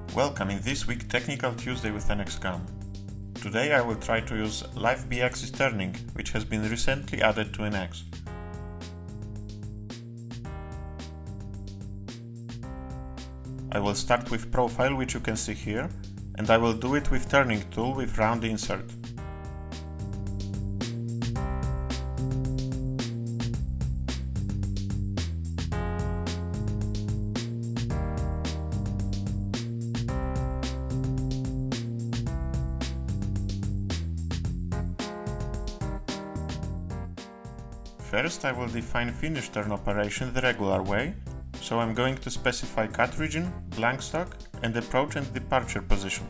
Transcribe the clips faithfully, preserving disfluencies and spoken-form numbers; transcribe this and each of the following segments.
Welcome in this week Technical Tuesday with N X CAM. Today I will try to use live B-axis turning, which has been recently added to N X. I will start with profile, which you can see here, and I will do it with turning tool with round insert. First, I will define finish turn operation the regular way, so I'm going to specify cut region, blank stock, and approach and departure position.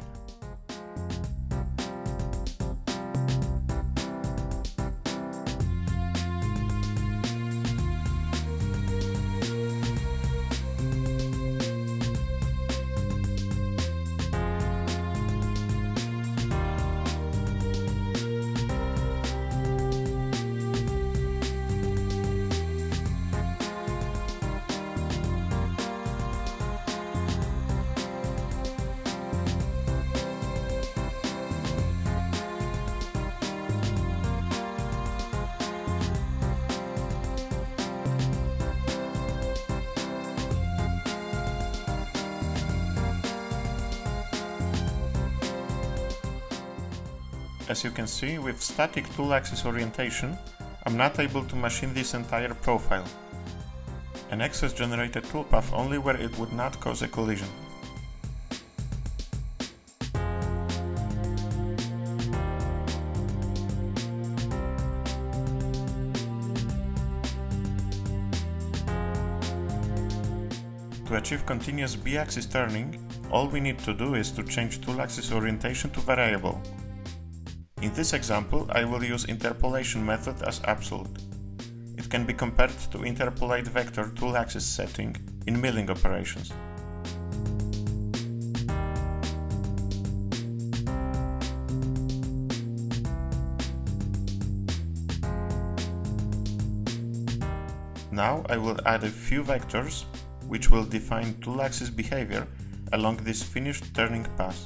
As you can see, with static tool axis orientation, I'm not able to machine this entire profile. N X has generated toolpath only where it would not cause a collision. To achieve continuous B-axis turning, all we need to do is to change tool axis orientation to variable. In this example, I will use interpolation method as absolute. It can be compared to interpolate vector tool axis setting in milling operations. Now I will add a few vectors which will define tool axis behavior along this finished turning path.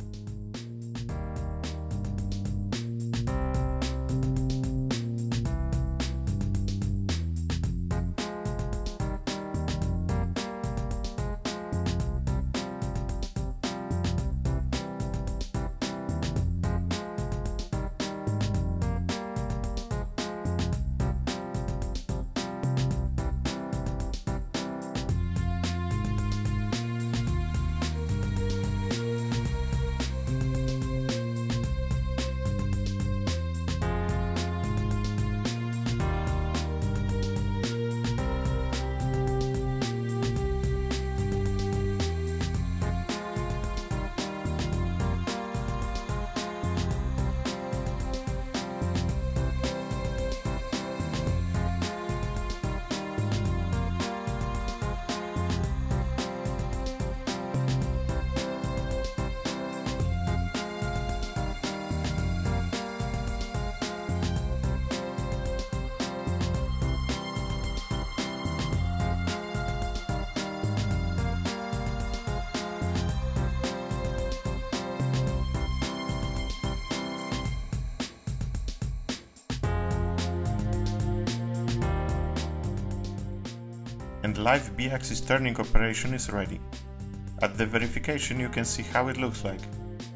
And live B-axis turning operation is ready. At the verification you can see how it looks like.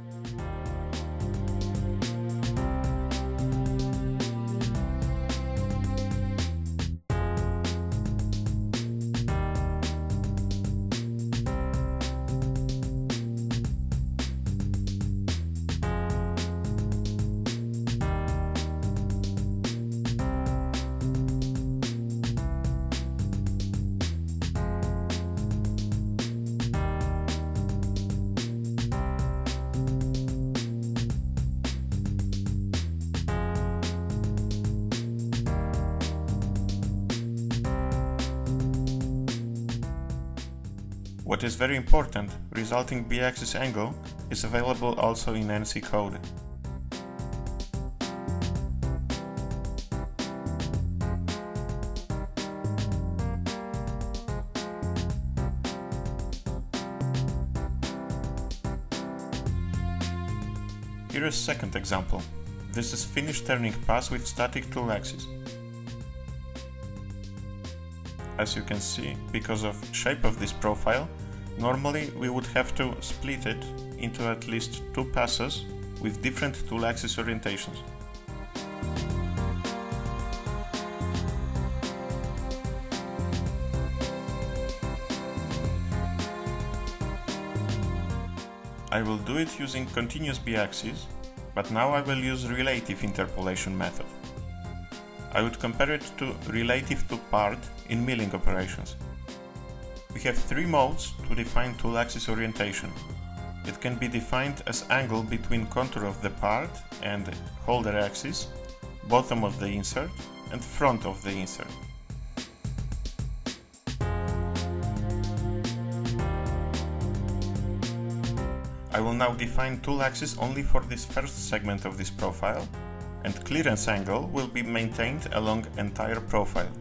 What is very important, resulting B-axis angle is available also in N C code. Here is a second example. This is finished turning pass with static tool axis. As you can see, because of shape of this profile, normally we would have to split it into at least two passes with different tool axis orientations. I will do it using continuous b-axis, but now I will use relative interpolation method. I would compare it to relative to part in milling operations. We have three modes to define tool axis orientation. It can be defined as angle between contour of the part and holder axis, bottom of the insert and front of the insert. I will now define tool axis only for this first segment of this profile, and clearance angle will be maintained along entire profile.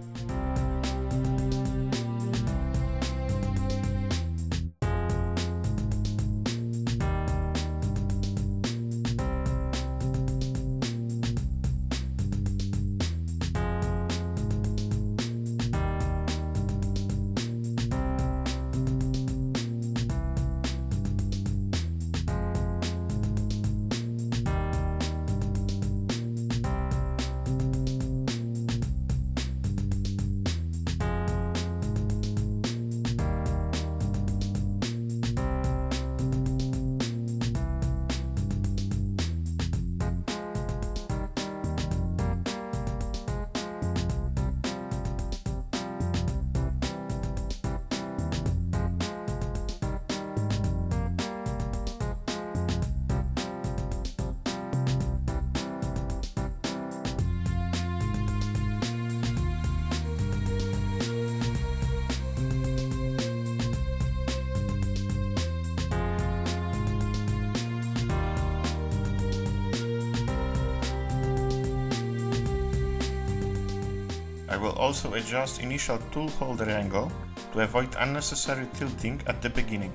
I will also adjust initial tool holder angle to avoid unnecessary tilting at the beginning.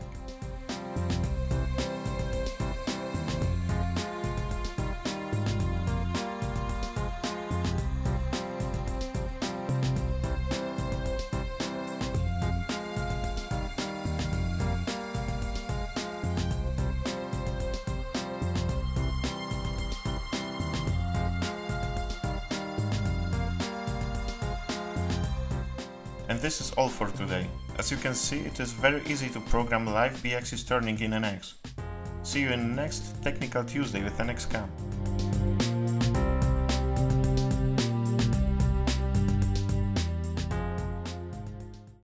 And this is all for today. As you can see, it is very easy to program live b-axis turning in N X. See you in the next Technical Tuesday with N X Cam.